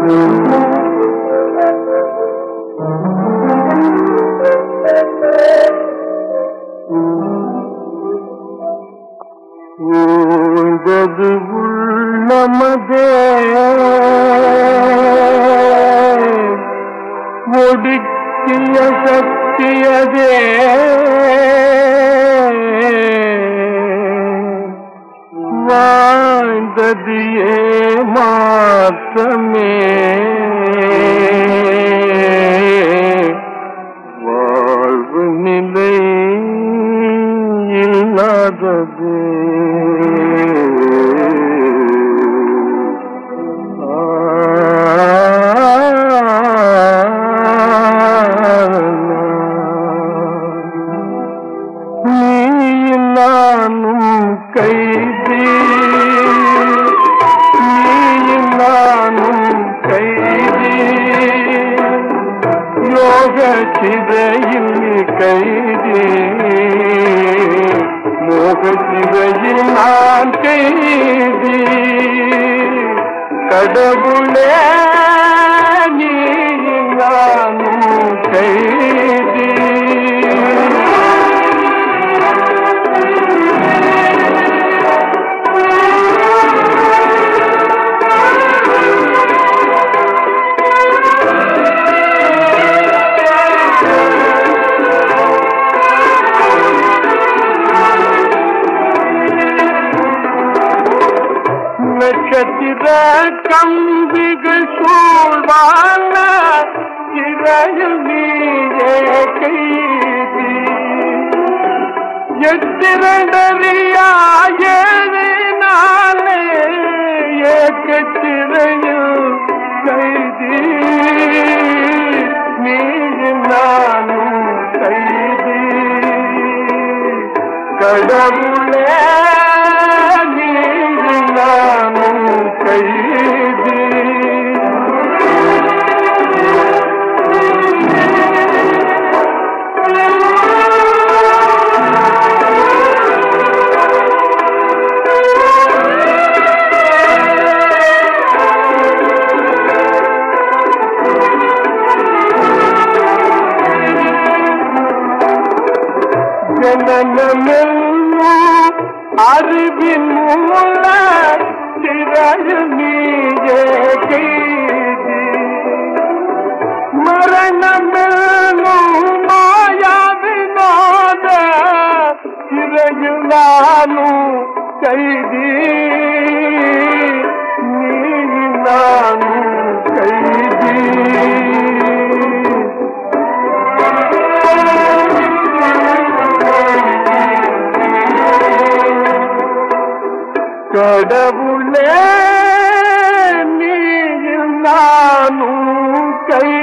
ஊழ்ந்தது உள்ளமதே ஒடுக்கிய சக்தியதே வாழ்ந்தது ஏமாற்றமே வாழ்வு நிலை இல்லாதது நானும் கைதி நானும் கைதி யோக சிதையில் கைதி மோக சிதையில் நான் கைதி கடவுளே நீ நானும் கைதி நட்சத்திர கம்பிகள் சூழ்வான இறையில் நீயே கைதி எத்திரண்டறியாயே ஏக்கத்திரையில் கைதி நீ நானும் கைதி கடவுளே நானும் கைதி ஜனனமெல்லும் அறிவின் மூல திரையில் நீயே கைதி மரணமெல்லும் மாயாவினோட திரையில் நானும் கைதி நீ நானும் கைதி கடவுளே நீ நானும் கை